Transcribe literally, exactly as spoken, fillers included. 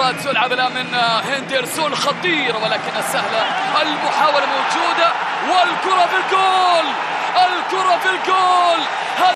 الكرات تلعب الآن من هندرسون خطير ولكن السهلة، المحاولة موجودة والكرة في الجول، الكرة في الجول.